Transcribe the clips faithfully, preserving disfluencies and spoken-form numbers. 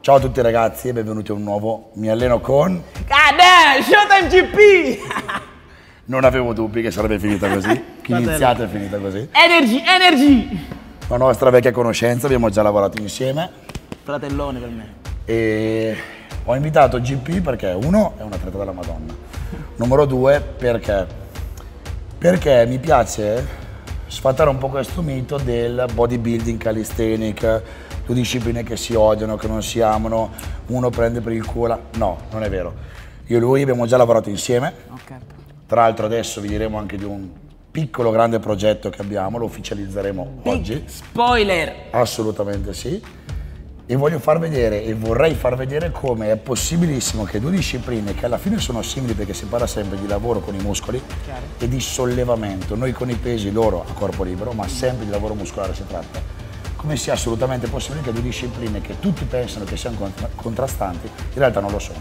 Ciao a tutti ragazzi e benvenuti a un nuovo Mi alleno con... Cadè, Showtime G P! Non avevo dubbi che sarebbe finita così, che iniziata è finita così. Energy, energy! La nostra vecchia conoscenza, abbiamo già lavorato insieme. Fratellone per me. E ho invitato G P perché uno è un atleta della Madonna. Numero due perché? Perché mi piace sfatare un po' questo mito del bodybuilding calisthenic, due discipline che si odiano, che non si amano, uno prende per il culo. No, non è vero. Io e lui abbiamo già lavorato insieme. Okay. Tra l'altro adesso vi diremo anche di un piccolo grande progetto che abbiamo, lo ufficializzeremo Big oggi. Spoiler! Assolutamente sì. E voglio far vedere e vorrei far vedere come è possibilissimo che due discipline che alla fine sono simili perché si parla sempre di lavoro con i muscoli Chiaro. e di sollevamento, noi con i pesi, loro a corpo libero, ma sempre di lavoro muscolare si tratta, come sia assolutamente possibile che due discipline che tutti pensano che siano contra contrastanti in realtà non lo sono.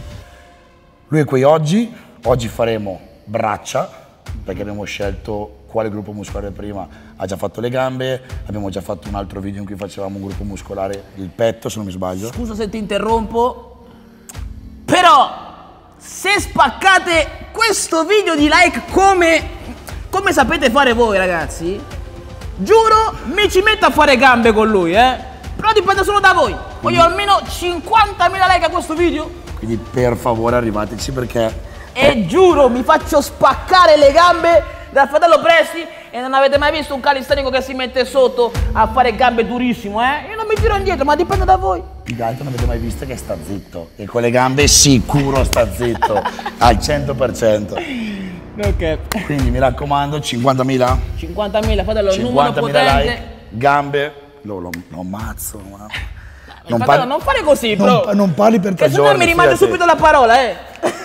Lui è qui oggi, oggi faremo braccia perché abbiamo scelto quale gruppo muscolare prima, ha già fatto le gambe, abbiamo già fatto un altro video in cui facevamo un gruppo muscolare, il petto se non mi sbaglio. Scusa se ti interrompo, però se spaccate questo video di like come, come sapete fare voi ragazzi, giuro mi ci metto a fare gambe con lui, eh? Però dipende solo da voi, voglio almeno cinquantamila like a questo video. Quindi per favore arrivateci perché... E giuro mi faccio spaccare le gambe dal fratello Presti e non avete mai visto un calistenico che si mette sotto a fare gambe durissimo, eh? Io non mi tiro indietro, ma dipende da voi. Più che altro non avete mai visto che sta zitto e con le gambe sicuro sta zitto al cento per cento. Ok. Quindi mi raccomando, cinquantamila? cinquantamila, fratello, numero cinquantamila potente. like, gambe, lo, lo, lo ammazzo. Ma... Non, fratello, non fare così, bro. Non, non parli per tre che giorni. se no mi rimane fidati. subito la parola, eh.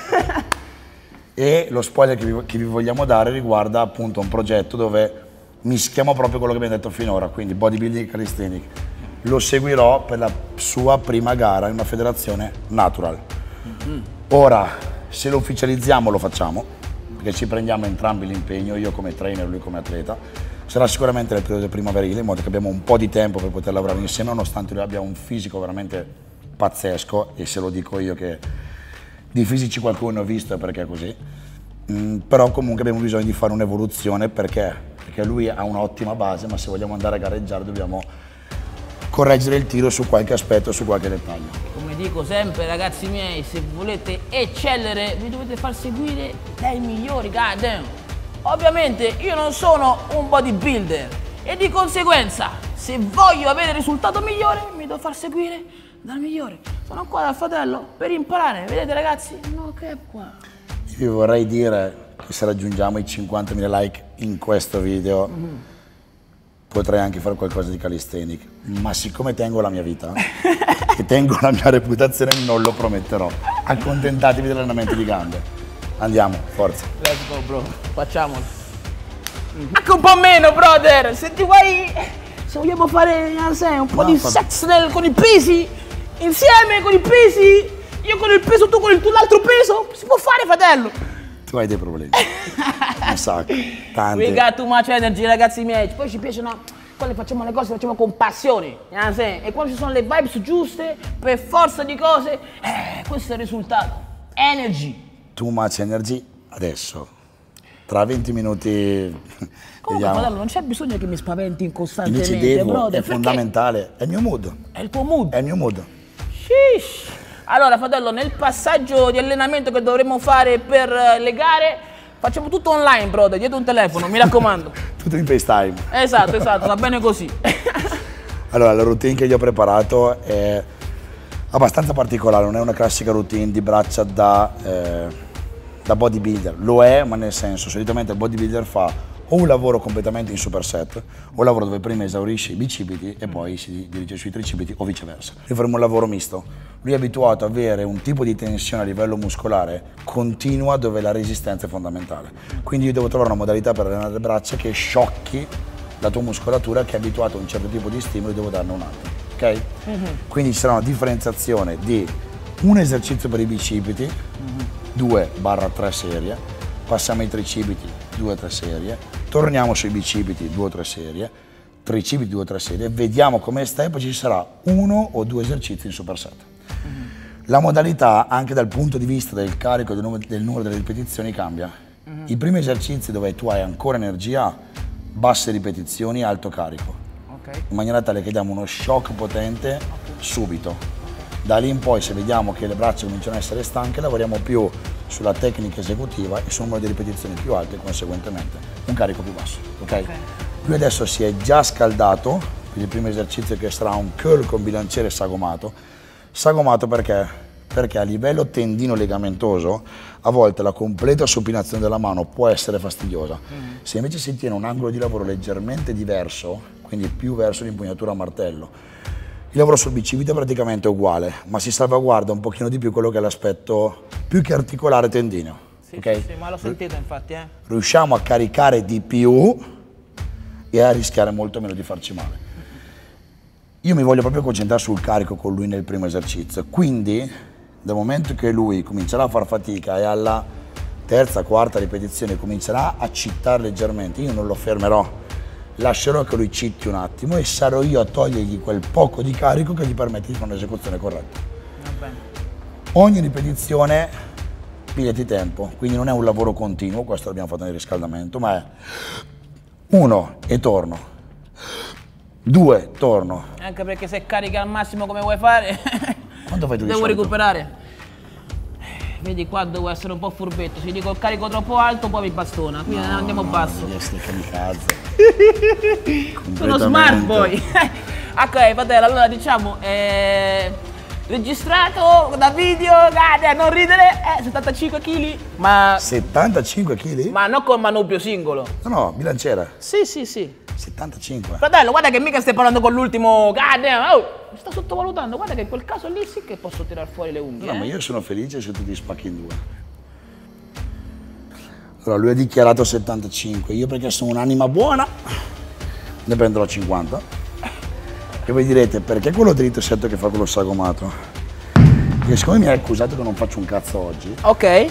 E lo spoiler che vi, che vi vogliamo dare riguarda appunto un progetto dove mischiamo proprio quello che abbiamo detto finora, quindi bodybuilding e calisthenic. Lo seguirò per la sua prima gara in una federazione natural. Mm-hmm. Ora, se lo ufficializziamo lo facciamo, perché ci prendiamo entrambi l'impegno, io come trainer, lui come atleta. Sarà sicuramente nel periodo primaverile, in modo che abbiamo un po' di tempo per poter lavorare insieme, nonostante lui abbia un fisico veramente pazzesco, e se lo dico io che di fisici qualcuno ne ho visto perché è così, mm, però comunque abbiamo bisogno di fare un'evoluzione perché? Perché lui ha un'ottima base, ma se vogliamo andare a gareggiare dobbiamo correggere il tiro su qualche aspetto, su qualche dettaglio. Come dico sempre ragazzi miei, se volete eccellere vi dovete far seguire dai migliori, goddamn. Ovviamente io non sono un bodybuilder e di conseguenza se voglio avere il risultato migliore mi devo far seguire dal migliore. Sono qua dal fratello per imparare, vedete ragazzi? No, che qua. Io vi vorrei dire che se raggiungiamo i cinquantamila like in questo video mm-hmm. potrei anche fare qualcosa di calisthenic, ma siccome tengo la mia vita e tengo la mia reputazione non lo prometterò. Accontentatevi dell'allenamento di gambe. Andiamo, forza. Let's go bro, facciamolo. Mm-hmm. Anche un po' meno brother, se ti vuoi, se vogliamo fare un po' no, di sex nel, con i pesi, insieme con i pesi, io con il peso, tu con l'altro peso, si può fare fratello. Tu hai dei problemi, un sacco, tanti. We got too much energy ragazzi miei, poi ci piacciono, quando facciamo le cose facciamo con passione, e quando ci sono le vibes giuste, per forza di cose, eh, questo è il risultato, energy. Too much energy, adesso, tra venti minuti, come fratello, non c'è bisogno che mi spaventi costantemente, invece devo, brother, è fondamentale, è il mio mood. È il tuo mood? È il mio mood. Sheesh. Allora fratello, nel passaggio di allenamento che dovremo fare per le gare, facciamo tutto online brother, dietro un telefono, mi raccomando. Tutto in FaceTime. Esatto, esatto, va bene così. Allora, la routine che gli ho preparato è abbastanza particolare, non è una classica routine di braccia da, eh, da bodybuilder. Lo è, ma nel senso, solitamente il bodybuilder fa o un lavoro completamente in superset, o un lavoro dove prima esaurisce i bicipiti e poi si dirige sui tricipiti o viceversa. Noi faremo un lavoro misto. Lui è abituato ad avere un tipo di tensione a livello muscolare continua dove la resistenza è fondamentale. Quindi io devo trovare una modalità per allenare le braccia che sciocchi la tua muscolatura che è abituata a un certo tipo di stimolo e devo darne un altro. Ok? Mm-hmm. Quindi ci sarà una differenziazione di un esercizio per i bicipiti, mm-hmm. due tre serie, passiamo ai tricipiti, due tre serie, torniamo sui bicipiti, due tre serie, tricipiti due o tre serie, vediamo come stai e poi ci sarà uno o due esercizi in superset. Mm-hmm. La modalità, anche dal punto di vista del carico del numero, del numero delle ripetizioni, cambia. Mm-hmm. I primi esercizi dove tu hai ancora energia, basse ripetizioni, alto carico, okay. In maniera tale che diamo uno shock potente okay. subito. Okay. Da lì in poi, se vediamo che le braccia cominciano a essere stanche, lavoriamo più sulla tecnica esecutiva e sul numero di ripetizioni più alte e conseguentemente un carico più basso. Okay? Okay. Lui adesso si è già scaldato per il primo esercizio, che sarà un curl con bilanciere sagomato. Sagomato perché? Perché a livello tendino legamentoso a volte la completa supinazione della mano può essere fastidiosa. Mm. Se invece si tiene un angolo di lavoro leggermente diverso, quindi più verso l'impugnatura a martello, il lavoro sul bicipite è praticamente uguale, ma si salvaguarda un pochino di più quello che è l'aspetto più che articolare tendineo. Sì, okay? sì, sì, ma l'ho sentito infatti. Eh. Riusciamo a caricare di più e a rischiare molto meno di farci male. Io mi voglio proprio concentrare sul carico con lui nel primo esercizio, quindi dal momento che lui comincerà a far fatica e alla terza, quarta ripetizione comincerà a cittare leggermente, io non lo fermerò, lascerò che lui citti un attimo e sarò io a togliergli quel poco di carico che gli permette di fare un'esecuzione corretta. Va bene. Ogni ripetizione pigliati tempo, quindi non è un lavoro continuo, questo l'abbiamo fatto nel riscaldamento, ma è uno e torno, due, torno. Anche perché se carichi al massimo come vuoi fare, quanto fai tu di devo solito? recuperare. Vedi qua devo essere un po' furbetto, se dico il carico troppo alto poi mi bastona, quindi no, andiamo no, basso. Sono smart boy. Ok fratello, allora diciamo, eh, registrato da video, guarda, non ridere, eh, settantacinque chili, ma... settantacinque chili? Ma non con manubrio singolo. No, no, bilanciera. Sì, sì, sì. settantacinque. Fratello, guarda che mica stai parlando con l'ultimo, guarda, oh, mi sta sottovalutando, guarda che in quel caso lì sì che posso tirar fuori le unghie. No, eh? ma io sono felice se tu ti spacchi in due. Allora, lui ha dichiarato settantacinque, io perché sono un'anima buona ne prenderò cinquanta. E voi direte, perché quello dritto sento che fa quello sagomato? Perché siccome mi hai accusato che non faccio un cazzo oggi. Ok.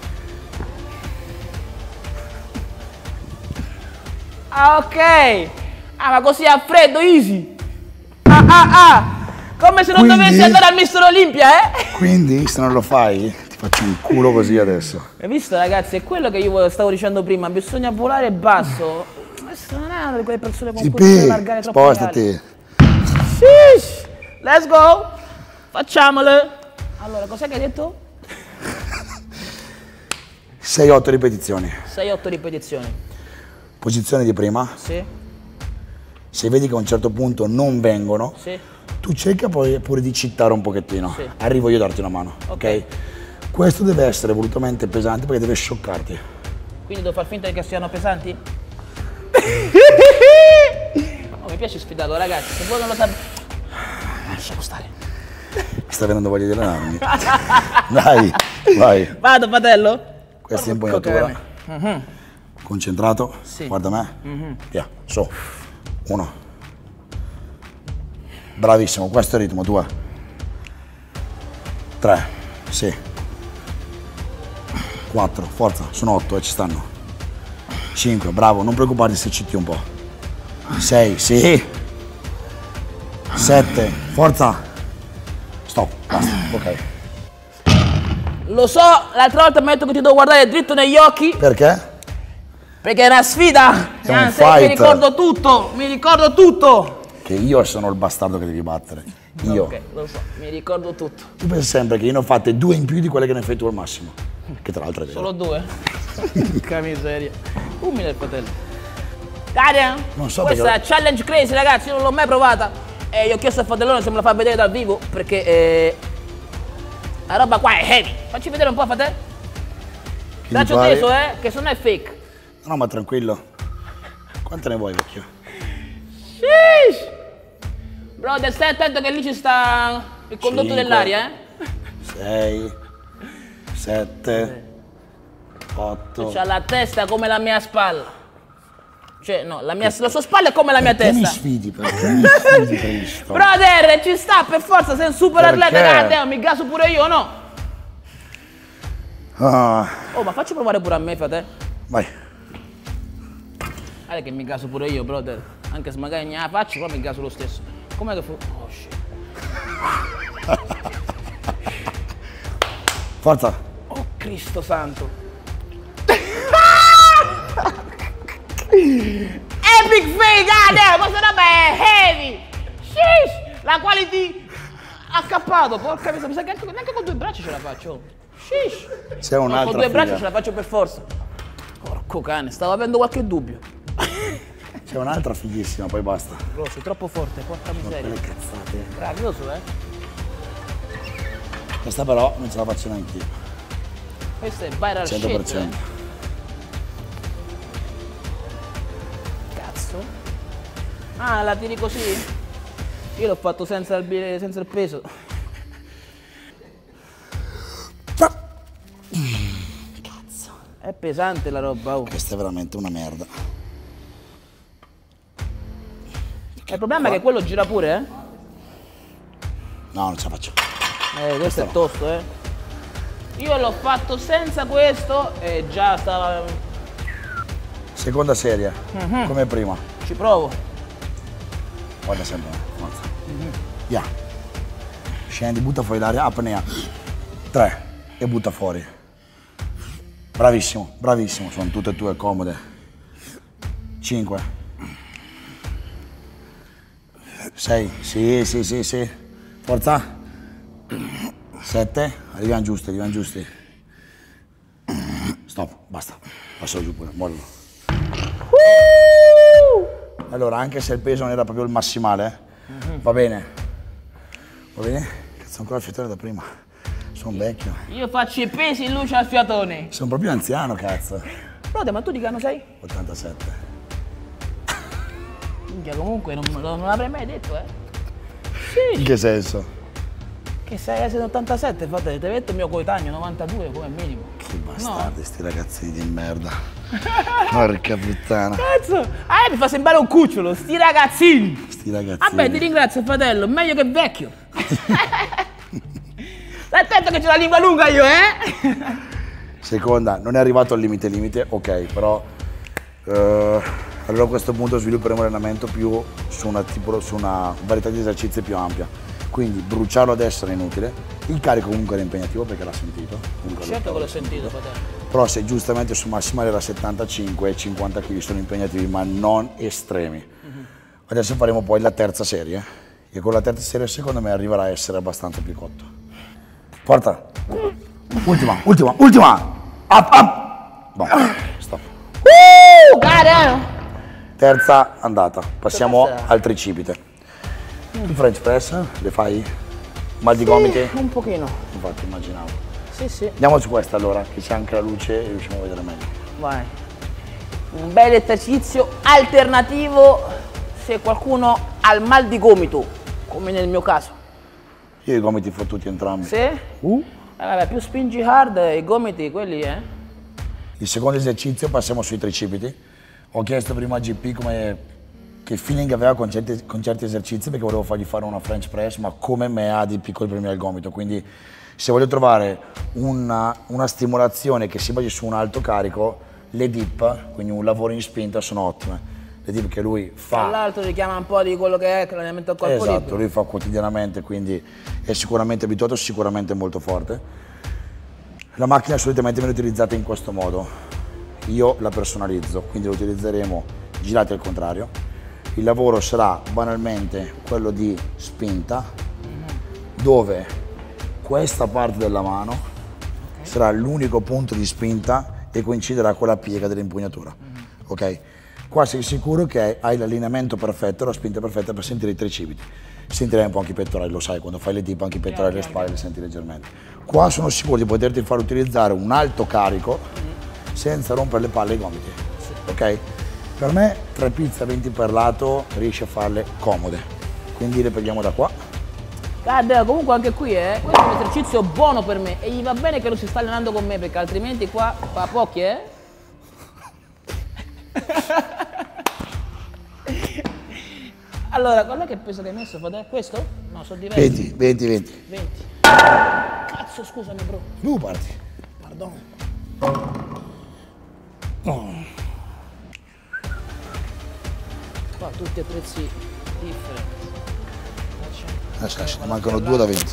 Ah, ok. Ah, ma così a freddo, easy. Ah, ah, ah. Come se non quindi, dovessi andare al mister Olympia, eh? Quindi, se non lo fai, ti faccio un culo così adesso. Hai visto, ragazzi? È quello che io stavo dicendo prima. Bisogna volare basso. Questa non è una di quelle persone con cui devi allargare troppo. Spostati. Sheesh. Let's go. Facciamole. Allora, cos'è che hai detto? sei otto ripetizioni. sei otto ripetizioni. Posizione di prima. Sì. Se vedi che a un certo punto non vengono, sì. tu cerca poi pure di cittare un pochettino. Sì. Arrivo io a darti una mano, ok? Ok. Questo deve essere volutamente pesante perché deve scioccarti. Quindi devo far finta che siano pesanti? Oh, mi piace sfidato, ragazzi. Se voi non lo sapete... Lasciamo stare. Mi sta venendo voglia di allenarmi. Dai, vai. Vado, fratello. Questa è impugnatura. Mm-hmm. Concentrato? Sì. Guarda me. Mm-hmm. Via, su. Uno. Bravissimo, questo è il ritmo. Due. Tre. Sì. Quattro. Forza, sono otto e ci stanno. Cinque. Bravo, non preoccuparti se citti un po'. Sei. Sì. Sette. Forza. Stop. Basta. Ok. Lo so, l'altra volta mi hai detto che ti devo guardare dritto negli occhi. Perché? Perché è una sfida. È un Anzi, fight. mi ricordo tutto. Mi ricordo tutto. Che io sono il bastardo che devi battere. Io. Ok, lo so, mi ricordo tutto. Tu pensi sempre che io ne ho fatte due in più di quelle che ne fai tu al massimo. Che tra l'altro è vero. Solo due? Che miseria. Umile il fratello. Dai, non so questa perché... è challenge crazy, ragazzi, io non l'ho mai provata. E io ho chiesto al fratellone se me la fa vedere dal vivo, perché eh, la roba qua è heavy. Facci vedere un po', fratello. Dacci un teso, eh, che se non è fake. No, ma tranquillo. Quante ne vuoi, vecchio? Sheesh. Brother, stai attento che lì ci sta il condotto dell'aria, eh? sei, sette, otto. C'ha la testa come la mia spalla. Cioè, no, la, mia, la sua spalla è come la mia perché testa. mi sfidi, perché mi sfidi Cristo? Brother, ci sta per forza, sei un super atleta, guarda, mi gaso pure io, no? Ah. Oh, ma facci provare pure a me, frate. Vai. Guarda che mi gaso pure io, brother. Anche se magari non la faccio, però mi gaso lo stesso. Com'è che fu? Oh shit. Forza. Oh Cristo santo. Epic fail, goddamn, questa roba è heavy. Sheesh. La quality accappato, porca miseria, mi sa che anche, neanche con due braccia ce la faccio. Sheesh. C'è un'altra con due figa. braccia ce la faccio per forza. Porco cane, stavo avendo qualche dubbio. C'è un'altra fighissima, poi basta. Bro, sei troppo forte, porca miseria. Quelle cazzate. Bravioso, eh. Questa però non ce la faccio neanche io. Questo è viral cento per cento. shit, eh. Cazzo. Ah, la tiri così? Io l'ho fatto senza il, bile- senza il peso. Cazzo. È pesante la roba, oh. Questa è veramente una merda. Il problema è che quello gira pure, eh? No, non ce la faccio. Eh, questo è tosto, eh. Io l'ho fatto senza questo e già stava... Seconda serie, Mhm. come prima. Ci provo. Guarda sempre, forza. Via. Scendi, butta fuori l'aria, apnea. Tre. E butta fuori. Bravissimo, bravissimo. Sono tutte e due comode. Cinque. Sei. Sì, sì, sì, sì. Forza. Sette. Arriviamo giusti, arriviamo giusti. Stop, basta. Passo giù pure, mollo. Allora, anche se il peso non era proprio il massimale, eh, va bene. Va bene? Cazzo, ancora il fiatone da prima. Sono vecchio. Io faccio i pesi in luce al fiatone. Sono proprio anziano, cazzo. Brother, ma tu di che anno sei? ottantasette. Minchia, comunque non, non l'avrei mai detto, eh. In che senso? Che sei ottantasette, frate, ti metto il mio coetaneo, novantadue come minimo. Che bastardi, sti ragazzini di merda. Porca puttana. Cazzo! Ah, mi fa sembrare un cucciolo, sti ragazzini! Sti ragazzini. Vabbè, ti ringrazio, fratello, meglio che vecchio. Stai attento che c'ho la lingua lunga io, eh? Seconda, non è arrivato al limite limite, ok, però eh, allora a questo punto svilupperemo l'allenamento più su una, tipo, su una varietà di esercizi più ampia. Quindi bruciarlo adesso è inutile, il carico comunque era impegnativo perché l'ha sentito. Certo che l'ho sentito, fratello. Però se giustamente sul massimale era settantacinque, cinquanta chili sono impegnativi ma non estremi. Mm-hmm. Adesso faremo poi la terza serie e con la terza serie secondo me arriverà a essere abbastanza più cotto. Porta! Ultima, ultima, ultima! Up, up! No, stop. Uh, goddamn! Terza andata, passiamo Terza. al tricipite. Il French press, le fai? Mal di Sì, gomiti? un pochino. Infatti immaginavo. Sì, sì. Andiamo su questa allora, che c'è anche la luce e riusciamo a vedere meglio. Vai. Un bel esercizio alternativo se qualcuno ha il mal di gomito, come nel mio caso. Io i gomiti fottuti entrambi. Sì? Uh. Eh, vabbè, più spingi hard, i gomiti, quelli, eh? Il secondo esercizio passiamo sui tricipiti. Ho chiesto prima a G P come, che feeling aveva con certi, con certi esercizi perché volevo fargli fare una French press, ma come me ha dei piccoli problemi al gomito. Quindi se voglio trovare una, una stimolazione che si basi su un alto carico, le dip, quindi un lavoro in spinta, sono ottime. Le dip che lui fa. Tra l'altro richiama un po' di quello che è l'allenamento al corpo Esatto, libero. lui fa quotidianamente, quindi è sicuramente abituato, sicuramente molto forte. La macchina solitamente viene utilizzata in questo modo. Io la personalizzo, quindi la utilizzeremo girati al contrario. Il lavoro sarà banalmente quello di spinta, dove questa parte della mano okay. sarà l'unico punto di spinta e coinciderà con la piega dell'impugnatura. Mm-hmm. Ok? Qua sei sicuro che hai l'allineamento perfetto, la spinta perfetta per sentire i tricipiti. Sentirai un po' anche i pettorali, lo sai, quando fai le dip anche i pettorali e le spalle le senti leggermente. Qua sono sicuro di poterti far utilizzare un alto carico mm-hmm. senza rompere le palle ai gomiti. Sì. Ok? Per me tre pizze a venti per lato riesci a farle comode. Quindi le prendiamo da qua. Guarda, comunque anche qui eh, questo è un esercizio buono per me e gli va bene che lo si sta allenando con me perché altrimenti qua fa pochi eh. Allora, qual è che peso che hai messo? Questo? No, sono diversi. venti, venti, venti. venti. Cazzo, scusami bro. Tu parti. Pardon. Oh. Qua tutti attrezzi differenti. Adesso, adesso, ne mancano due da venti.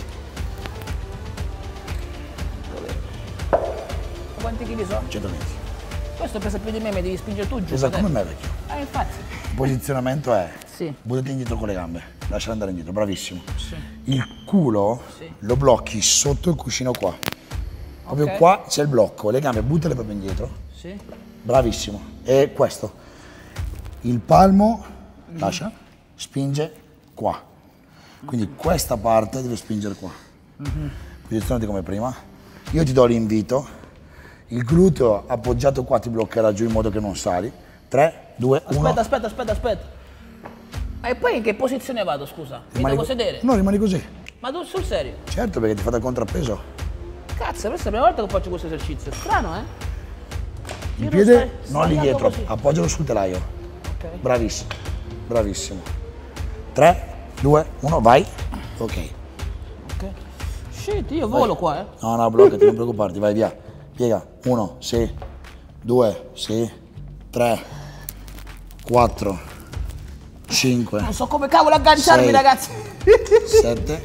Quanti chili sono? centoventi. Questo pesa più di me, mi devi spingere tu giù. Pesa come me, vecchio. Eh, infatti. Il posizionamento è Sì. buttati indietro con le gambe, lasciala andare indietro, bravissimo. Sì. Il culo Sì. lo blocchi sotto il cuscino qua. Proprio Ok. qua c'è il blocco, le gambe buttale proprio indietro. Sì. Bravissimo. E questo. Il palmo, lascia, spinge qua. Quindi questa parte deve spingere qua. Posizionati come prima. Io ti do l'invito. Il gluteo appoggiato qua ti bloccherà giù in modo che non sali. tre, due, uno. Aspetta, aspetta, aspetta, aspetta. E poi in che posizione vado, scusa? Mi Rimani devo co- sedere? No, rimani così. Ma tu sul serio? Certo, perché ti fa da contrappeso. Cazzo, questa è la prima volta che faccio questo esercizio. Strano, eh? Il Io piede stai- non lì sbagliato dietro, così. appoggialo sul telaio. Ok. Bravissimo, bravissimo. tre, due, uno, vai. Ok. Ok. Shit, io volo qua, eh. No, no, bloccati, non preoccuparti, vai via. Piega. Uno, sì. Due, sì. Tre, quattro, cinque, Non so come cavolo agganciarmi, Sei. ragazzi. sette.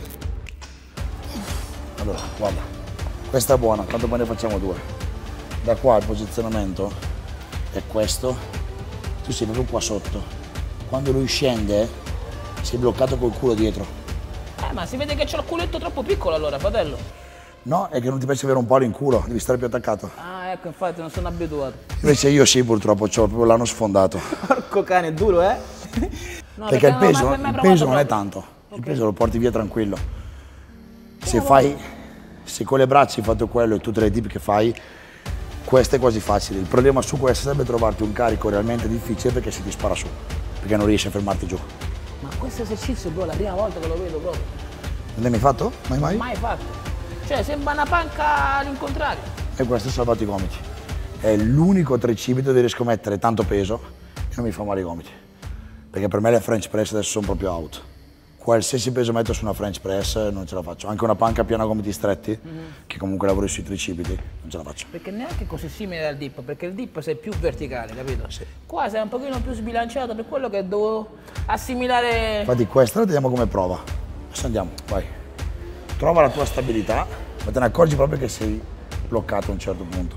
Allora, guarda. Questa è buona, tanto poi ne facciamo due. Da qua il posizionamento è questo. Tu sei proprio qua sotto. Quando lui scende, sei bloccato col culo dietro. Eh, ma si vede che c'ho il culetto troppo piccolo allora, fratello. No, è che non ti piace avere un palo in culo, devi stare più attaccato. Ah, ecco, infatti non sono abituato. Invece io sì, purtroppo, c'ho proprio l'anno sfondato. Porco cane, è duro, eh? No, Perché il non ho peso, mai- mai il provato peso non è proprio. tanto, il peso lo porti via tranquillo. Se fai, se con le braccia hai fatto quello e tutte le dip che fai, questo è quasi facile. Il problema su questo sarebbe trovarti un carico realmente difficile perché si ti spara su, perché non riesci a fermarti giù. Ma questo esercizio, bro, è la prima volta che lo vedo proprio. Non l'hai mai fatto? Mai mai? Mai fatto. Cioè, sembra una panca all'incontrario. E questo è salvato i gomiti. È l'unico tricipite dove riesco a mettere tanto peso e non mi fa male i gomiti. Perché per me le French press adesso sono proprio out. Qualsiasi peso metto su una French press non ce la faccio. Anche una panca piena a gomiti stretti, che comunque lavoro sui tricipiti, non ce la faccio. Perché neanche così simile al dip, perché il dip sei più verticale, capito? Sì. Qua sei un pochino più sbilanciato, per quello che devo assimilare. Infatti questa la teniamo come prova. Adesso andiamo, vai. Trova la tua stabilità, ma te ne accorgi proprio che sei bloccato a un certo punto.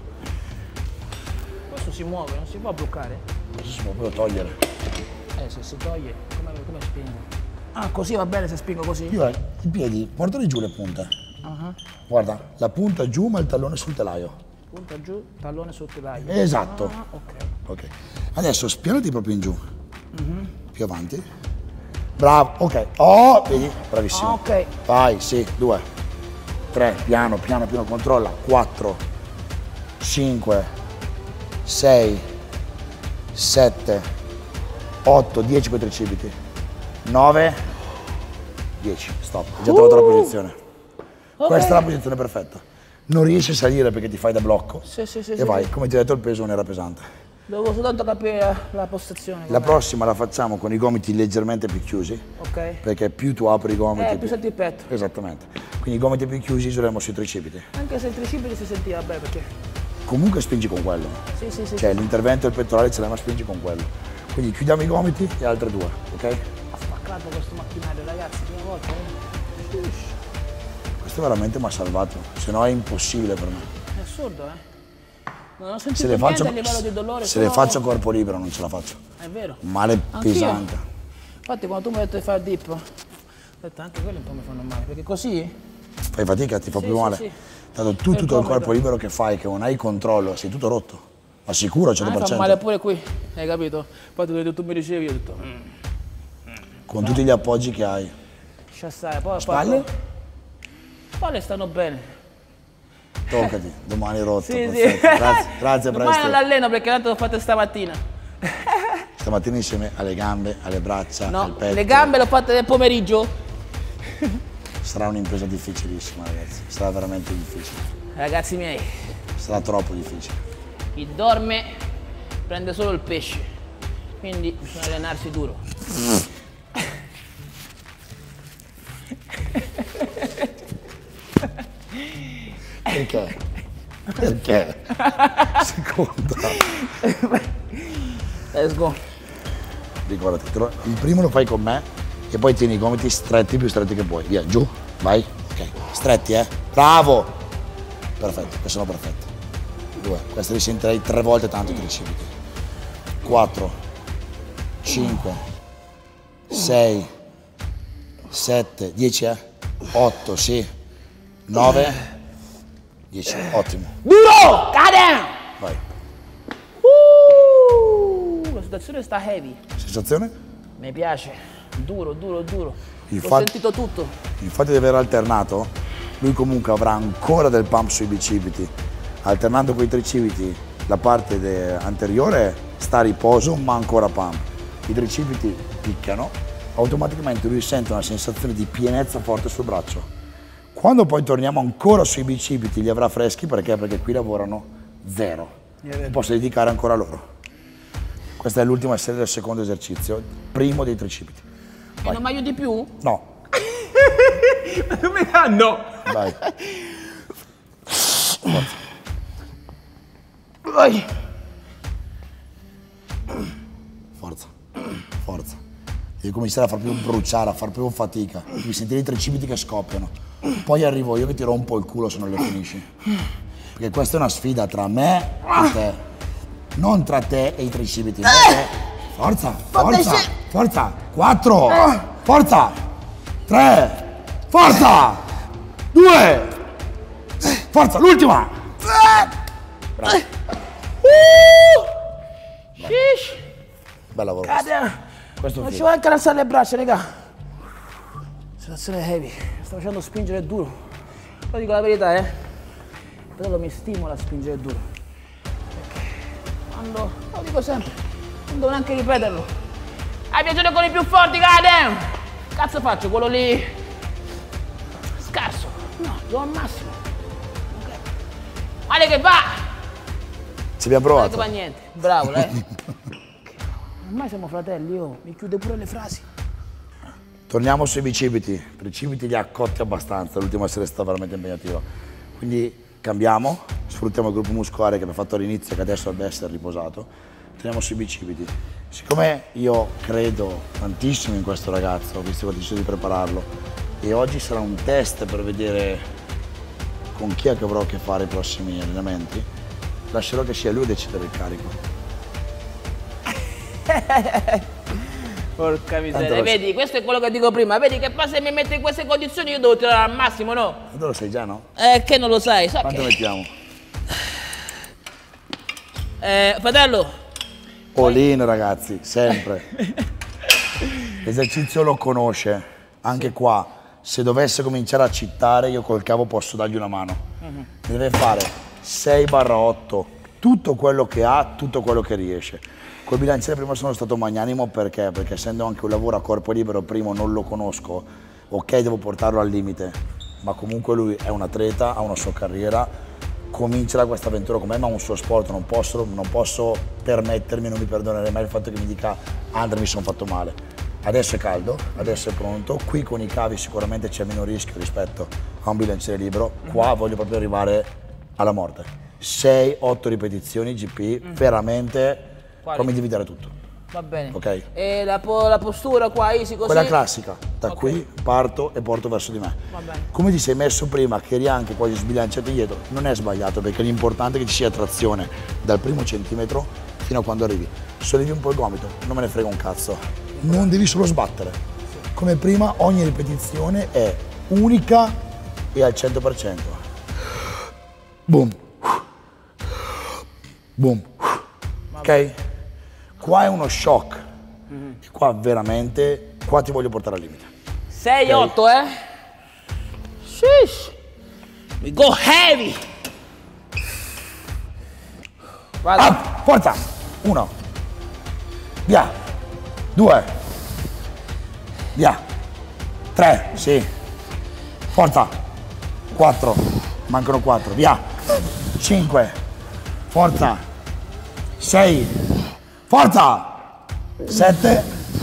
Questo si muove, non si può bloccare. Questo si può proprio togliere. Eh, se si toglie, come, come spingo? Ah, così va bene se spingo così? Io eh, i piedi, portali giù le punte. Uh-huh. Guarda, la punta giù ma il tallone sul telaio. Punta giù, tallone sul telaio. Esatto. Ah, ok. Ok. Adesso spianati proprio in giù. Più avanti. Bravo, ok. Oh, vedi? Bravissimo. Ah, ok. Vai, sì, due. Tre, piano, piano, piano, controlla. Quattro, cinque, sei, sette, otto, dieci con i tricipiti. nove, dieci. Stop. Hai già trovato la posizione. Ok. Questa è la posizione perfetta. Non riesci a salire perché ti fai da blocco. Sì, sì, sì. E sì, vai, sì. come ti ho detto il peso non era pesante. Devo soltanto capire la, la postazione. La com'è. prossima la facciamo con i gomiti leggermente più chiusi, Ok. perché più tu apri i gomiti Eh, più senti il petto. Esattamente. Quindi i gomiti più chiusi useremo sui tricipiti. Anche se il tricipite si sentiva bene perché. Comunque spingi con quello. Sì, sì, sì. Cioè l'intervento del pettorale ce l'hai ma spingi con quello. Quindi chiudiamo i gomiti e altre due, ok? Ha spaccato questo macchinario, ragazzi, prima volta. Eh. Ush, Questo veramente mi ha salvato, se no è impossibile per me. è assurdo, eh. Non ho Se sentito le niente faccio, a livello di dolore. se solo- le faccio a corpo libero non ce la faccio. È vero. Male Anch'io. pesante. Infatti quando tu mi hai detto di fare dip, ho detto anche quelli un po' mi fanno male, perché così Fai fatica, ti fa Sì, più sì, male. sì. Tanto tu È tutto il comodo. corpo libero che fai, che non hai controllo, sei tutto rotto. Ma sicuro, a cento me per fa cento. male pure qui, hai capito? Poi tu, hai detto, tu mi ricevi, io ho detto, mm, Con tutti gli appoggi che hai. lascia stare. Poi, Spalle? Poi, spalle stanno bene. Toccati, domani rotto. Sì, sì. perfetto. Grazie, grazie Domani non Presti. l'alleno perché tanto l'ho fatto stamattina. Stamattina insieme alle gambe, alle braccia, al No, petto. le gambe l'ho fatte nel pomeriggio. Sarà un'impresa difficilissima, ragazzi. Sarà veramente difficile. Ragazzi miei, Sarà troppo difficile. chi dorme prende solo il pesce, quindi bisogna allenarsi duro. Perché? Perché? Seconda. Let's go. ricordati. Te lo- il primo lo fai con me e poi tieni i gomiti stretti, più stretti che puoi. Via, giù, vai. Ok, stretti, eh. Bravo! Perfetto, questi sono perfetti. Due, questi li sentirei tre volte tanto i tricipiti. Quattro, cinque, sei, sette, dieci, eh? otto, sì. nove, dieci, ottimo. Duro! Cade! Vai. Uh, la situazione sta heavy. Sensazione? Mi piace. Duro, duro, duro. Il Ho fatto- sentito tutto. Il fatto di aver alternato, lui comunque avrà ancora del pump sui bicipiti. Alternando con i tricipiti, la parte de- anteriore sta a riposo ma ancora pump. I tricipiti picchiano, automaticamente lui sente una sensazione di pienezza forte sul braccio. Quando poi torniamo ancora sui bicipiti li avrà freschi perché? Perché qui lavorano zero. Posso dedicare ancora a loro. Questa è l'ultima serie del secondo esercizio, primo dei tricipiti. E non mi aiuti più? No, Come fanno? vai. Vai. Forza, forza. Devi cominciare a far più bruciare, a far più fatica. Devi sentire i tricipiti che scoppiano. Poi arrivo io che ti rompo il culo se non le finisci. Perché questa è una sfida tra me e te. Non tra te e i tricipiti. me e te. Forza, forza, forza. Quattro, forza. Tre, forza. Due, forza, l'ultima. Bravo. Shish. Bel lavoro. Cade. Questo è Non il ci vuole anche alzare le braccia, raga. Situazione heavy. Sto facendo spingere duro. Lo dico la verità, eh. Però mi stimola a spingere duro. Perché quando, lo dico sempre, non devo neanche ripeterlo. Hai piacere con i più forti, goddamn! Cazzo faccio, quello lì scarso. No, do al massimo. Ok. Guarda che va! Ci abbiamo Guarda che provato. va niente. Bravo, lei. Ormai siamo fratelli, oh. Mi chiude pure le frasi. Torniamo sui bicipiti. I bicipiti li ha cotti abbastanza, l'ultima serie è stata veramente impegnativa. Quindi cambiamo, sfruttiamo il gruppo muscolare che abbiamo fatto all'inizio e che adesso deve essere riposato. Torniamo sui bicipiti. Siccome io credo tantissimo in questo ragazzo, visto che ho deciso di prepararlo, e oggi sarà un test per vedere con chi è che avrò a che fare i prossimi allenamenti, lascerò che sia lui a decidere il carico. Porca miseria, Tanto lo- vedi, questo è quello che dico prima, vedi che poi se mi metti in queste condizioni io devo tirare al massimo, no? Tanto lo sai già, no? Eh, che non lo sai, so Quanto che... mettiamo? Eh, fratello, All in, ragazzi, sempre. L'esercizio lo conosce, anche qua. Se dovesse cominciare a citare, io col cavo posso dargli una mano. Deve fare sei barra otto, tutto quello che ha, tutto quello che riesce. Col bilanciere prima sono stato magnanimo perché? Perché essendo anche un lavoro a corpo libero, primo non lo conosco, ok devo portarlo al limite, ma comunque lui è un atleta, ha una sua carriera, comincerà questa avventura con me, ma ha un suo sport, non posso, non posso permettermi, non mi perdonerei mai il fatto che mi dica Andre mi sono fatto male. Adesso è caldo, adesso è pronto, qui con i cavi sicuramente c'è meno rischio rispetto a un bilanciere libero, qua voglio proprio arrivare alla morte. sei otto ripetizioni G P, veramente Quali? come dividere tutto. va bene. Ok. E la, po- la postura qua, easy così? Quella classica, da Ok. qui parto e porto verso di me. Va bene. Come ti sei messo prima, che eri anche quasi sbilanciato indietro, non è sbagliato perché l'importante è che ci sia trazione dal primo centimetro fino a quando arrivi. Sollevi un po' il gomito, non me ne frega un cazzo. Non devi solo sbattere. Come prima, ogni ripetizione è unica e al cento per cento. Boom. Boom. Ok? Qua è uno shock. E qua veramente, qua ti voglio portare al limite. sei otto, eh? Shish. We go heavy. Vado. Ah, forza! Uno. Via. Due. Via. Tre, sì. Forza. Quattro. Mancano quattro. Via. Cinque. Forza. Sei. Forza. Sette.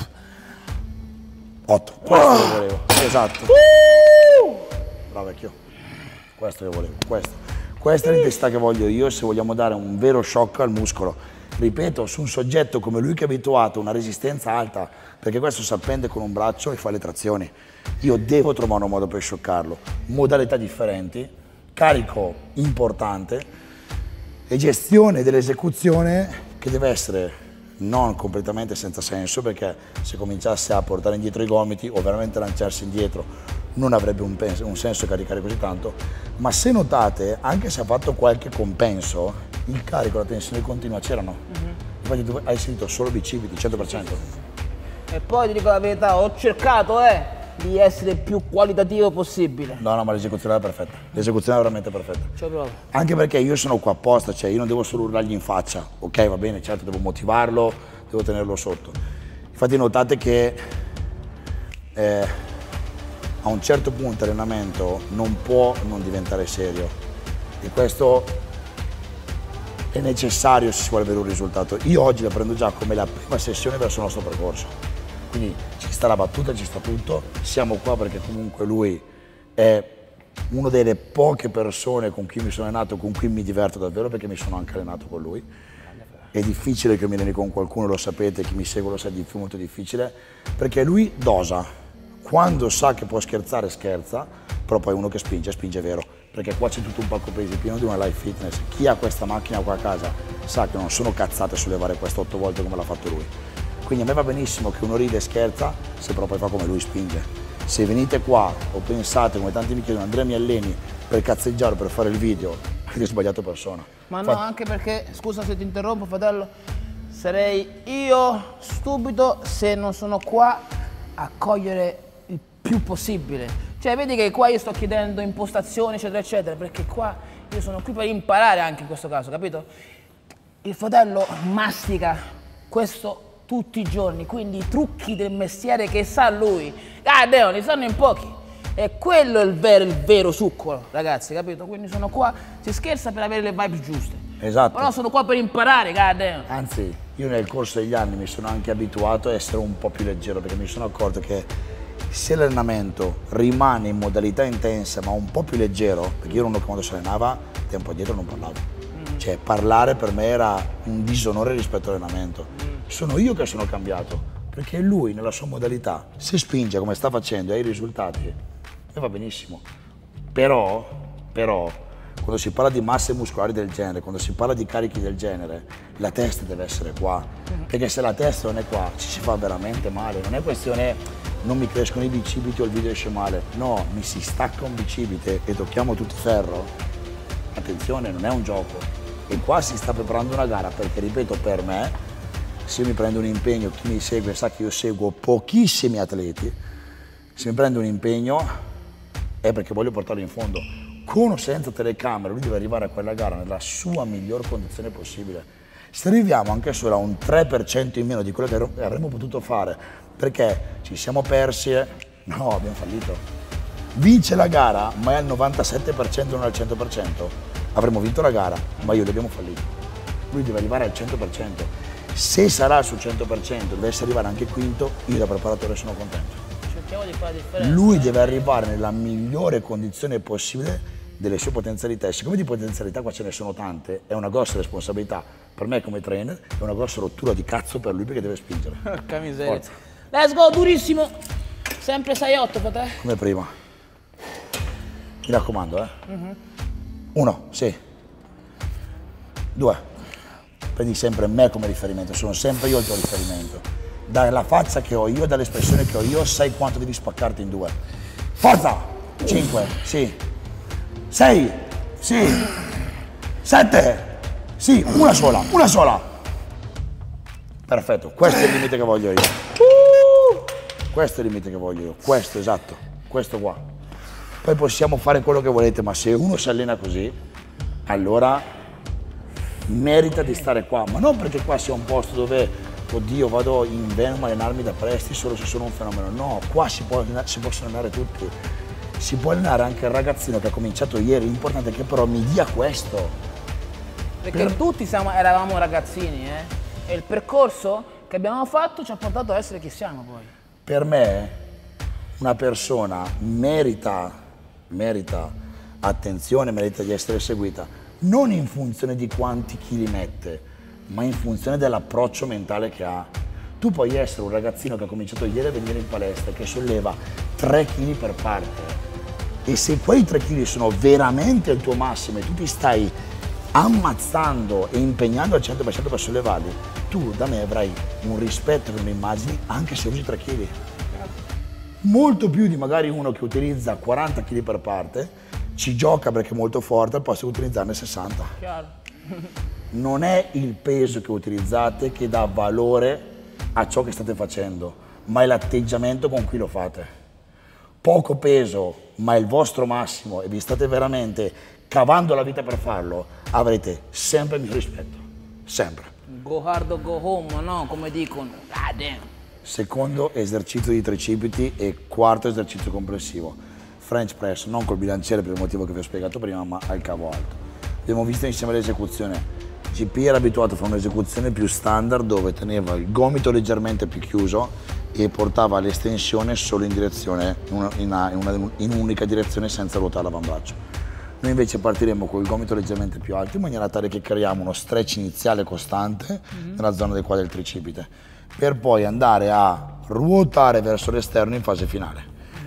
Otto. Questo che volevo. Esatto. Bravo vecchio. Questo che volevo. Questo. Questa è l'intensità che voglio io se vogliamo dare un vero shock al muscolo. ripeto, su un soggetto come lui che è abituato a una resistenza alta, perché questo si appende con un braccio e fa le trazioni. Io devo trovare un modo per scioccarlo, modalità differenti, carico importante e gestione dell'esecuzione che deve essere non completamente senza senso, perché se cominciasse a portare indietro i gomiti o veramente lanciarsi indietro non avrebbe un, un senso caricare così tanto, ma se notate, anche se ha fatto qualche compenso, il carico, la tensione continua c'erano. Mm-hmm. Infatti tu hai sentito solo bicipiti, cento per cento. E poi ti dico la verità, ho cercato eh, di essere il più qualitativo possibile. No, no, ma l'esecuzione era perfetta, l'esecuzione è veramente perfetta. C'ho proprio. Anche perché io sono qua apposta, cioè io non devo solo urlargli in faccia, ok, va bene, certo, devo motivarlo, devo tenerlo sotto. Infatti notate che eh, a un certo punto l'allenamento non può non diventare serio e questo è necessario se si vuole avere un risultato. Io oggi la prendo già come la prima sessione verso il nostro percorso. Quindi ci sta la battuta, ci sta tutto, siamo qua perché comunque lui è una delle poche persone con cui mi sono allenato, con cui mi diverto davvero perché mi sono anche allenato con lui. È difficile che mi alleni con qualcuno, lo sapete, chi mi segue lo sa, è molto difficile, perché lui dosa. Quando sa che può scherzare, scherza, però poi uno che spinge, spinge vero. Perché qua c'è tutto un pacco pesi pieno di una life fitness. Chi ha questa macchina qua a casa sa che non sono cazzate a sollevare questo otto volte come l'ha fatto lui. Quindi a me va benissimo che uno ride e scherza, se però poi fa come lui spinge. Se venite qua o pensate, come tanti mi chiedono, Andrea mi alleni per cazzeggiare, per fare il video, avete sbagliato persona. Ma no, Fa... anche perché, scusa se ti interrompo fratello, sarei io stupido se non sono qua a cogliere il più possibile. Cioè vedi che qua io sto chiedendo impostazioni eccetera eccetera, perché qua io sono qui per imparare anche in questo caso, capito? Il fratello mastica questo tutti i giorni, quindi i trucchi del mestiere che sa lui, ah Deo, ne sanno in pochi. E quello è il vero, il vero succo, ragazzi, capito? Quindi sono qua, si scherza per avere le vibes giuste. Esatto. Però sono qua per imparare, goddamn. Anzi, io nel corso degli anni mi sono anche abituato a essere un po' più leggero, perché mi sono accorto che se l'allenamento rimane in modalità intensa ma un po' più leggero, perché io ero uno che quando si allenava, tempo addietro non parlavo. Mm. Cioè parlare per me era un disonore rispetto all'allenamento. Mm. Sono io che sono cambiato, perché lui nella sua modalità, se spinge come sta facendo e ha i risultati, e va benissimo. Però, però, quando si parla di masse muscolari del genere, quando si parla di carichi del genere, la testa deve essere qua. Mm. Perché se la testa non è qua, ci si fa veramente male. Non è questione non mi crescono i bicipiti o il video esce male. No, mi si stacca un bicipite e tocchiamo tutti ferro. Attenzione, non è un gioco. E qua si sta preparando una gara, perché ripeto, per me, se io mi prendo un impegno, chi mi segue sa che io seguo pochissimi atleti, se mi prendo un impegno è perché voglio portarlo in fondo. Con o senza telecamera, lui deve arrivare a quella gara nella sua miglior condizione possibile. Se arriviamo anche solo a un tre per cento in meno di quello che avremmo potuto fare, perché ci siamo persi e no, abbiamo fallito. Vince la gara, ma è al novantasette per cento, non al cento per cento. Avremmo vinto la gara, ma io l'abbiamo fallito. Lui deve arrivare al cento per cento. Se sarà sul cento per cento, dovesse arrivare anche quinto, io da preparatore sono contento. Cerchiamo di fare la differenza. Lui deve arrivare nella migliore condizione possibile delle sue potenzialità. E siccome di potenzialità qua ce ne sono tante, è una grossa responsabilità per me come trainer, è una grossa rottura di cazzo per lui perché deve spingere. Porca miseria. Forza. Let's go, durissimo. Sempre sei otto per te. Come prima. Mi raccomando, eh. Uh-huh. Uno, sì. Due. Prendi sempre me come riferimento, sono sempre io il tuo riferimento. Dalla faccia che ho io, dall'espressione che ho io, sai quanto devi spaccarti in due. Forza! Cinque, sì. Sei, sì. Sette, sì. Una sola, una sola. Perfetto, questo è il limite che voglio io. Questo è il limite che voglio io, questo, esatto, questo qua. Poi possiamo fare quello che volete, ma se uno si allena così, allora merita di stare qua, ma non perché qua sia un posto dove, oddio, vado in Venom a allenarmi da presti solo se sono un fenomeno. No, qua si, può, si possono allenare tutti. Si può allenare anche il ragazzino che ha cominciato ieri, l'importante è che però mi dia questo. Perché per... tutti siamo, eravamo ragazzini, eh? E il percorso che abbiamo fatto ci ha portato a essere chi siamo poi. Per me una persona merita, merita attenzione, merita di essere seguita, non in funzione di quanti chili mette, ma in funzione dell'approccio mentale che ha. Tu puoi essere un ragazzino che ha cominciato ieri a venire in palestra, che solleva tre chili per parte, e se quei tre chili sono veramente il tuo massimo e tu ti stai ammazzando e impegnando al cento per cento per sollevarli, tu da me avrai un rispetto che mi immagini anche se usi tre chili. Molto più di magari uno che utilizza quaranta chili per parte, ci gioca perché è molto forte al posto di utilizzarne sessanta. Chiaro. Non è il peso che utilizzate che dà valore a ciò che state facendo, ma è l'atteggiamento con cui lo fate. Poco peso, ma è il vostro massimo e vi state veramente cavando la vita per farlo, avrete sempre il mio rispetto. Sempre. Go hard or go home, no? Come dicono. God damn. Secondo esercizio di tricipiti e quarto esercizio complessivo. French press, non col bilanciere per il motivo che vi ho spiegato prima, ma al cavo alto. Abbiamo visto insieme l'esecuzione. G P era abituato a fare un'esecuzione più standard dove teneva il gomito leggermente più chiuso e portava l'estensione solo in direzione, in, una, in, una, in un'unica direzione senza ruotare l'avambraccio. Noi invece partiremo con il gomito leggermente più alto in maniera tale che creiamo uno stretch iniziale costante mm-hmm. nella zona del quadro del tricipite, per poi andare a ruotare verso l'esterno in fase finale.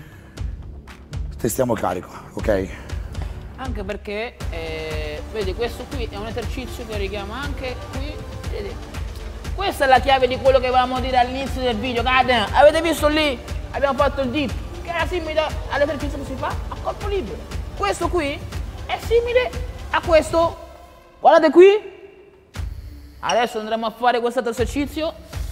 Testiamo carico, ok? Anche perché, eh, vedi, questo qui è un esercizio che richiama anche qui, vedi? Questa è la chiave di quello che volevamo dire all'inizio del video, guarda, avete visto lì? Abbiamo fatto il dip, che era simile all'esercizio che si fa a corpo libero. Questo qui è simile a questo, guardate qui. Adesso andremo a fare questo esercizio.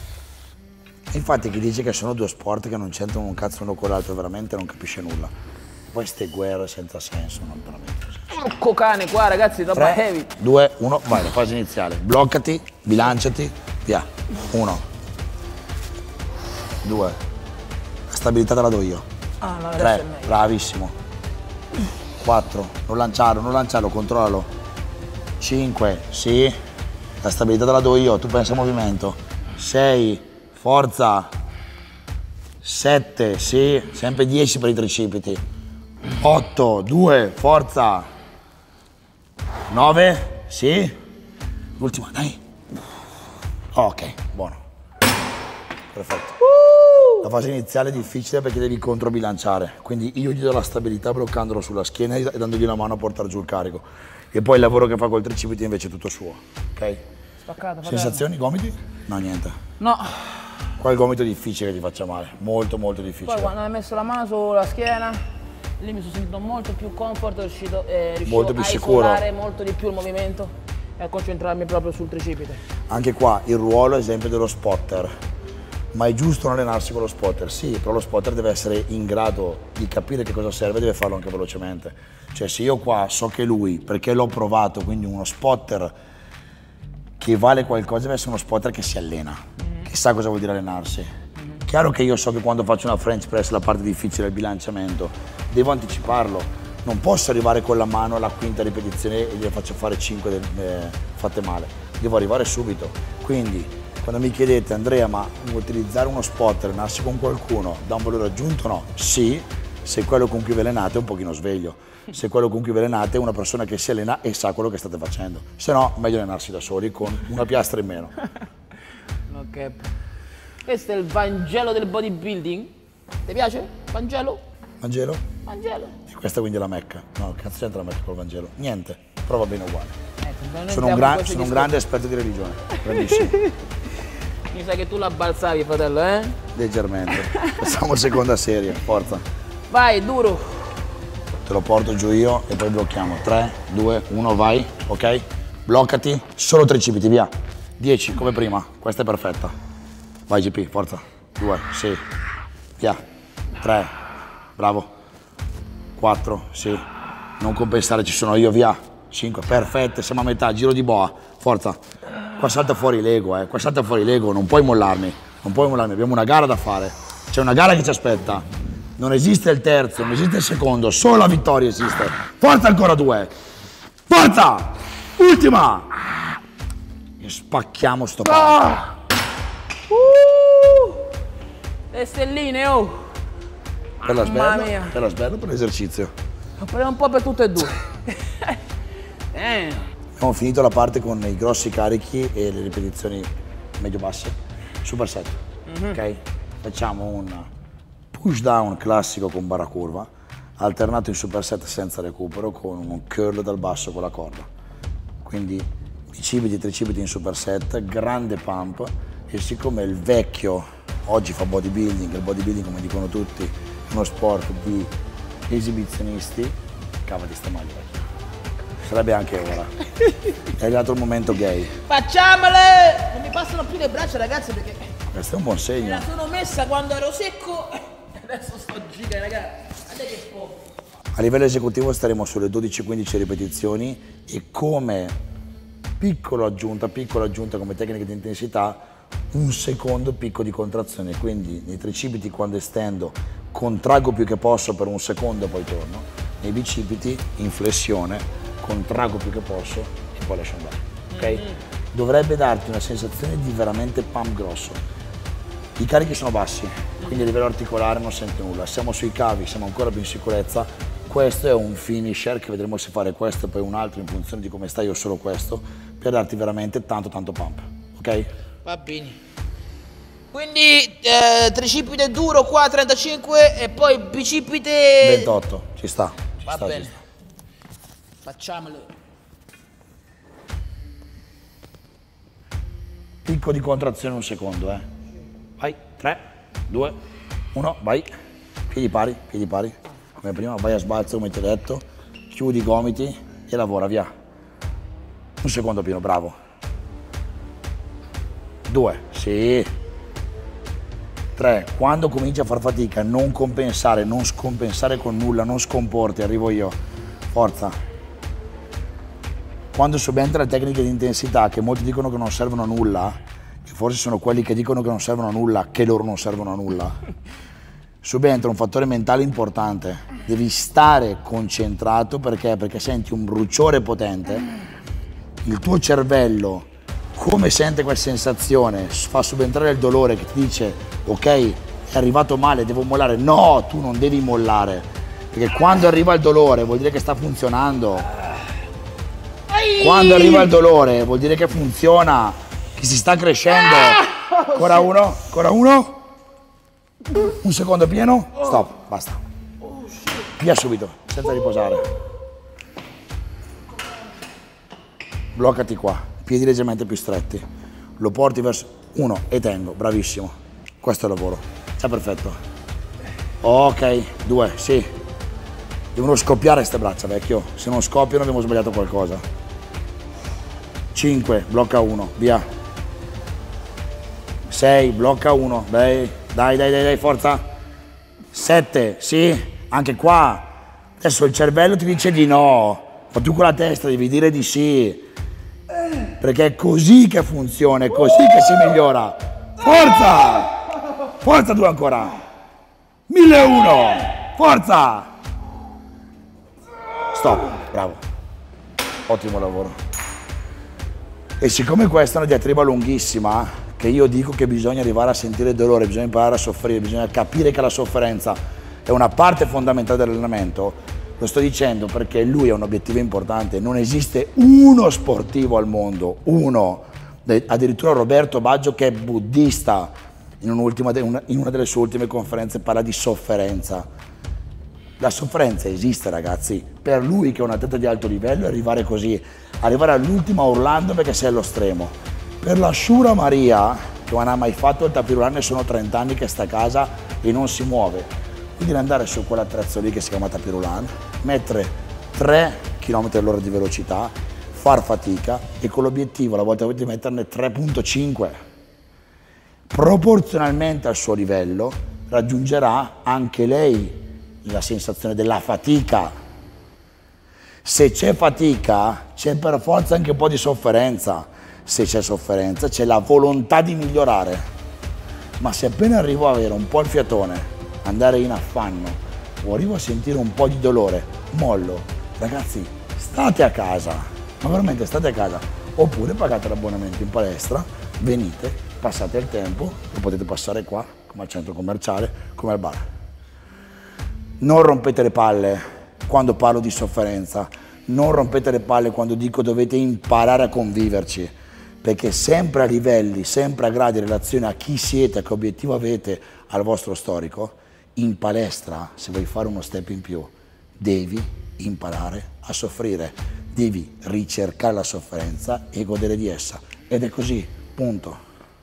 Infatti chi dice che sono due sport che non c'entrano un cazzo uno con l'altro veramente non capisce nulla. Poi ste guerre senza senso, non veramente. Porco cane qua ragazzi, troppo heavy. due, uno, vai, la fase iniziale. Bloccati, bilanciati, via. uno, due, la stabilità te la do io. Ah, no, tre, bravissimo. quattro, non lanciarlo, non lanciarlo, controllalo. cinque, sì, la stabilità te la do io, tu pensa al movimento. sei, forza. sette, sì, sempre dieci per i tricipiti. otto, due, forza. nove, sì. L'ultima, dai. Ok, buono. Perfetto. La fase iniziale è difficile perché devi controbilanciare, quindi io gli do la stabilità bloccandolo sulla schiena e dandogli la mano a portare giù il carico. E poi il lavoro che fa col tricipite invece è tutto suo, ok? Spaccata, sensazioni, gomiti? No, niente. No. Qua è il gomito difficile che ti faccia male, molto molto difficile. Poi quando hai messo la mano sulla schiena, lì mi sono sentito molto più comfort, riuscito, eh, riuscivo molto più a sicuro. isolare molto di più il movimento e a concentrarmi proprio sul tricipite. Anche qua il ruolo è esempio dello spotter, ma è giusto non allenarsi con lo spotter? Sì, però lo spotter deve essere in grado di capire che cosa serve e deve farlo anche velocemente. Cioè se io qua so che lui, perché l'ho provato, quindi uno spotter che vale qualcosa deve essere uno spotter che si allena, mm-hmm. che sa cosa vuol dire allenarsi. Mm-hmm. Chiaro che io so che quando faccio una French press la parte difficile è il bilanciamento, devo anticiparlo, non posso arrivare con la mano alla quinta ripetizione e gliele faccio fare cinque eh, fatte male, devo arrivare subito. Quindi quando mi chiedete Andrea, ma utilizzare uno spotter, allenarsi con qualcuno dà un valore aggiunto? No, sì, se quello con cui vi allenate è un pochino sveglio, se quello con cui vi allenate è una persona che si allena e sa quello che state facendo, se no meglio allenarsi da soli con una piastra in meno. Ok. Questo è il Vangelo del bodybuilding. Ti piace? Vangelo? Vangelo? Vangelo. E questa quindi è la Mecca. No, cazzo c'entra la Mecca col Vangelo? Niente, però va bene uguale. Ecco, sono un, gran, sono un grande esperto di religione, grandissimo. Mi sa che tu la balzavi, fratello, eh? Leggermente. Facciamo seconda serie, forza. Vai, duro. Te lo porto giù io e poi blocchiamo. tre, due, uno, vai, ok? Bloccati, solo tricipiti, via. dieci, come prima, questa è perfetta. Vai G P, forza. due, sì, via. tre, bravo. quattro, sì. Non compensare, ci sono io, via. cinque, perfette, siamo a metà, giro di boa, forza. Qua salta fuori l'ego, eh. Qua salta fuori l'ego, non puoi mollarmi. Non puoi mollarmi, abbiamo una gara da fare. C'è una gara che ci aspetta. Non esiste il terzo, non esiste il secondo, solo la vittoria esiste. Forza ancora due. Forza! Ultima! E spacchiamo sto ah! uh! Le stelline, oh! Per la Mamma sberla, mia. per la sberla o per l'esercizio? Lo prendo un po' per tutte e due. eh. Abbiamo finito la parte con i grossi carichi e le ripetizioni medio-basse, superset, mm-hmm. ok? Facciamo un push down classico con barra curva, alternato in superset senza recupero con un curl dal basso con la corda. Quindi bicipiti e tricipiti in superset, grande pump, e siccome il vecchio oggi fa bodybuilding, il bodybuilding come dicono tutti è uno sport di esibizionisti, cavati sta maglia vecchio. Sarebbe anche ora. È arrivato il momento gay. Facciamole! Non mi passano più le braccia, ragazzi, perché questo è un buon segno. me la sono messa quando ero secco, adesso sto giga, ragazzi. Guardate che po'. A livello esecutivo staremo sulle dodici quindici ripetizioni e come piccola aggiunta, piccola aggiunta come tecnica di intensità, un secondo picco di contrazione. Quindi nei tricipiti quando estendo contraggo più che posso per un secondo e poi torno. Nei bicipiti in flessione contraggo più che posso e poi lascio andare, ok? Mm-hmm. Dovrebbe darti una sensazione di veramente pump grosso. I carichi sono bassi, quindi a livello articolare non sento nulla. Siamo sui cavi, siamo ancora più in sicurezza. Questo è un finisher che vedremo se fare questo e poi un altro in funzione di come stai o solo questo, per darti veramente tanto tanto pump, ok? Va bene. Quindi eh, tricipite duro qua trentacinque e poi bicipite ventotto, ci sta. Ci Va sta, bene. ci sta. Facciamolo. Picco di contrazione un secondo, eh. Vai, tre, due, uno, vai. Piedi pari, piedi pari. Come prima, vai a sbalzo come ti ho detto. Chiudi i gomiti e lavora, via. Un secondo pieno, bravo. Due, sì. Tre, quando cominci a far fatica, non compensare, non scompensare con nulla, non scomporti, arrivo io. Forza. Quando subentra le tecniche di intensità, che molti dicono che non servono a nulla, che forse sono quelli che dicono che non servono a nulla, che loro non servono a nulla, subentra un fattore mentale importante. Devi stare concentrato, perché? Perché senti un bruciore potente, il tuo cervello, come sente quella sensazione, fa subentrare il dolore che ti dice ok, è arrivato male, devo mollare. No, tu non devi mollare, perché quando arriva il dolore vuol dire che sta funzionando. Quando arriva il dolore vuol dire che funziona, che si sta crescendo. Ancora uno, ancora uno. Un secondo pieno. Stop, basta. Via subito, senza riposare. Bloccati qua, piedi leggermente più stretti. Lo porti verso uno e tengo, bravissimo. Questo è il lavoro, già perfetto. Ok, due, sì. Devono scoppiare queste braccia, vecchio. Se non scoppiano abbiamo sbagliato qualcosa. cinque, blocca uno, via. sei, blocca uno, dai, dai, dai, dai, forza. sette, sì, anche qua. Adesso il cervello ti dice di no, ma tu con la testa devi dire di sì. Perché è così che funziona, è così che si migliora. Forza! Forza tu ancora. mille e uno, forza! Stop, bravo. Ottimo lavoro. E siccome questa è una diatriba lunghissima, che io dico che bisogna arrivare a sentire il dolore, bisogna imparare a soffrire, bisogna capire che la sofferenza è una parte fondamentale dell'allenamento, lo sto dicendo perché lui ha un obiettivo importante. Non esiste uno sportivo al mondo, uno, addirittura Roberto Baggio, che è buddista, in, un'ultima, in una delle sue ultime conferenze parla di sofferenza. La sofferenza esiste, ragazzi. Per lui, che è un atleta di alto livello, arrivare così, arrivare all'ultima urlando perché sei allo stremo. Per la Shura Maria, che non ha mai fatto il tapirulan, sono trenta anni che sta a casa e non si muove. Quindi andare su quell'attrezzo lì che si chiama tapirulan, mettere tre chilometri all'ora di velocità, far fatica e con l'obiettivo alla volta di metterne tre virgola cinque. Proporzionalmente al suo livello raggiungerà anche lei la sensazione della fatica. Se c'è fatica, c'è per forza anche un po' di sofferenza. Se c'è sofferenza, c'è la volontà di migliorare. Ma se appena arrivo a avere un po' il fiatone, andare in affanno, o arrivo a sentire un po' di dolore, mollo. Ragazzi, state a casa, ma veramente state a casa. Oppure pagate l'abbonamento in palestra, venite, passate il tempo, lo potete passare qua, come al centro commerciale, come al bar. Non rompete le palle quando parlo di sofferenza. non rompete le palle quando dico dovete imparare a conviverci, perché sempre a livelli, sempre a gradi in relazione a chi siete, a che obiettivo avete al vostro storico, in palestra, se vuoi fare uno step in più, devi imparare a soffrire, devi ricercare la sofferenza e godere di essa. Ed è così, punto.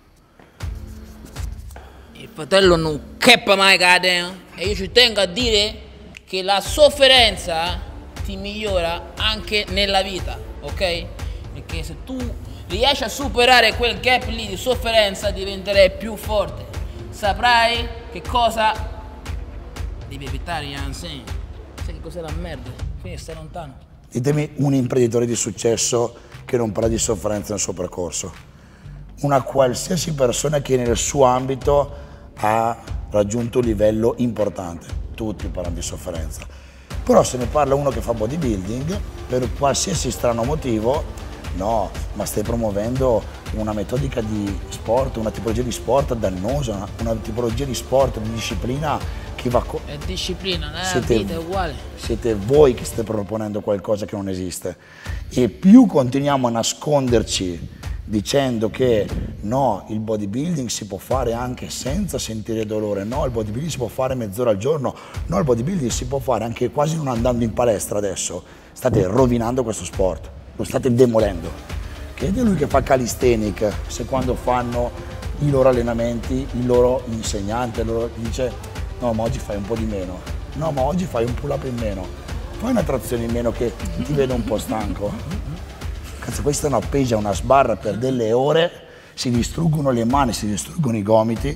Il fratello non cheppa mai, goddamn. E io ci tengo a dire che la sofferenza ti migliora anche nella vita, ok? Perché se tu riesci a superare quel gap lì di sofferenza diventerai più forte. Saprai che cosa devi evitare, Jansen. Sai che cos'è la merda? Quindi stai lontano. Ditemi un imprenditore di successo che non parla di sofferenza nel suo percorso. Una qualsiasi persona che nel suo ambito ha raggiunto un livello importante. Tutti parlano di sofferenza. Però se ne parla uno che fa bodybuilding, per qualsiasi strano motivo, no, ma stai promuovendo una metodica di sport, una tipologia di sport dannosa, una, una tipologia di sport, di disciplina che va... È disciplina, non è siete, la vita, è uguale. Siete voi che state proponendo qualcosa che non esiste. E più continuiamo a nasconderci dicendo che no, il bodybuilding si può fare anche senza sentire dolore, no, il bodybuilding si può fare mezz'ora al giorno, no, il bodybuilding si può fare anche quasi non andando in palestra adesso, state rovinando questo sport, lo state demolendo. Chiedete a lui che fa calisthenic, se quando fanno i loro allenamenti, il loro insegnante loro dice no, ma oggi fai un po' di meno, no, ma oggi fai un pull up in meno, fai una trazione in meno che ti vedo un po' stanco. Cazzo, questa è una pesa, una sbarra per delle ore, si distruggono le mani, si distruggono i gomiti.